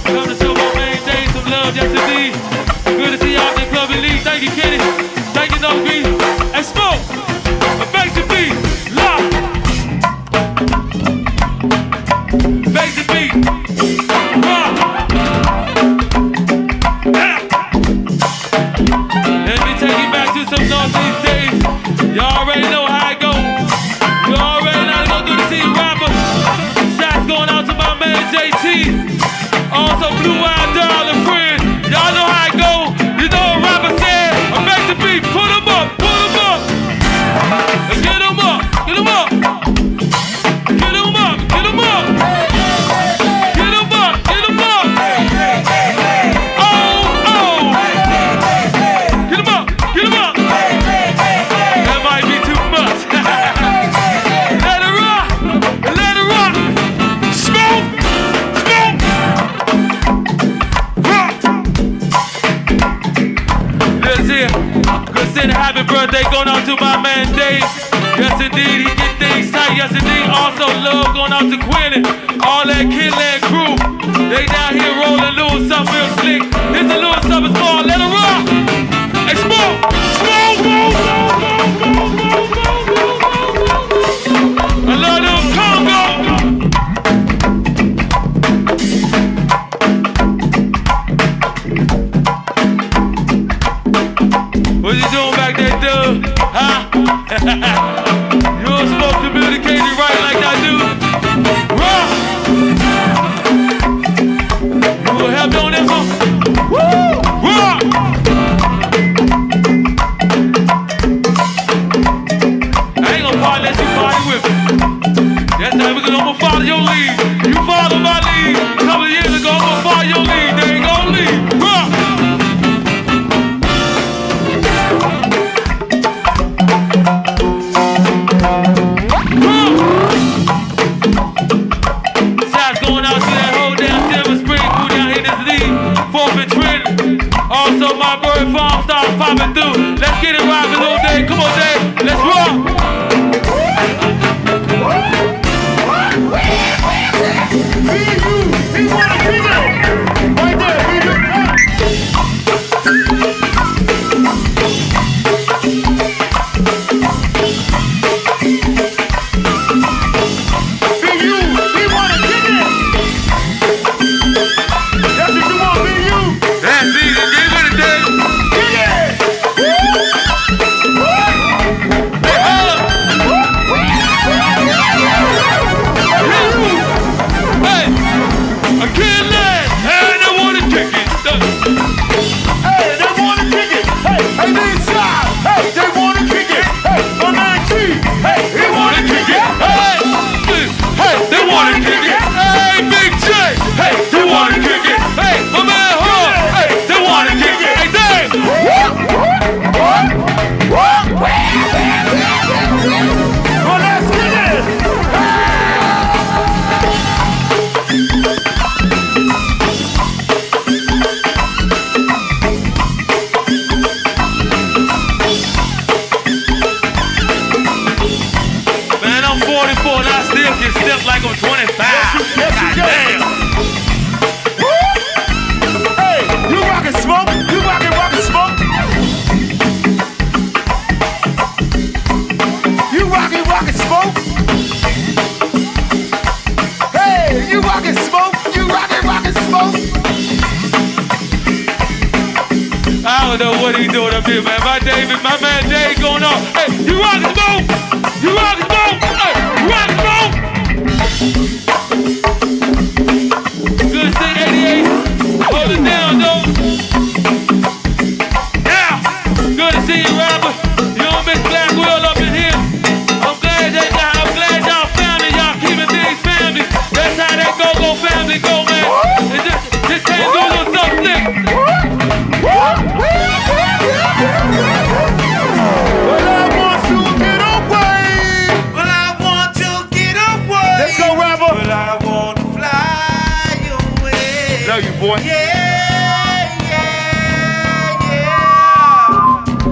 Come to show my main day some love, yes indeed. Good to see y'all in the club elite. Thank you, Kenny. Thank you, No Green. And Smoke. Basic beat. Lock. Basic beat. Rock. Let me take you back to some Northeast days. Y'all already know how it goes. You already know how to go through the city rapper. Shots going out to my man JT. Also Blue Eye Dollar friend. Y'all know how it go. You know what rapper said. I make the beat. Put 'em up. Put 'em up. Get 'em up. Get 'em up. Get 'em up. Get 'em up. Get 'em up. Get 'em up. Oh, oh. Get 'em up. Get 'em up. That might be too much. Let it rock. Let it rock. Smoke. Smoke. Rock. Let's hear. Good send a happy birthday going out to my man Dave. Yes indeed, he get things tight. Yes indeed, also love going out to Quinny. All that Kidland crew. They down here rolling a little something real slick. This a little something small. Let it rock. Hey, Smoke. Smoke. I love them Congo. What you doing back there, dude? Huh? You don't supposed to communicate it right like that, dude. Rock! You will help me on that one? Woo! Rock! I ain't gonna party unless you party with me. That's how we're gonna follow your lead. You follow my lead. A couple of years ago, I'm gonna follow your lead. There you go, lead. Rock! Also, my bird farm starts popping through. Let's get it rockin', little Dave. Come on, Dave. Let's rock. Right there, like I'm 25. God damn. Hey, you rockin' Smoke? You rockin' Smoke? You rockin' Smoke? Hey, you rockin' Smoke? You rockin' Smoke? I don't know what he doing up here, man. My man Dave going on. Hey, you rockin' Smoke? You rockin' Smoke?